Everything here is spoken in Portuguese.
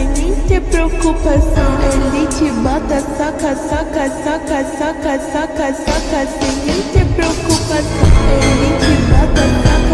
sem nem ter preocupação. Ele te bota, soca, soca, soca, soca, soca, soca, sem nem ter preocupação.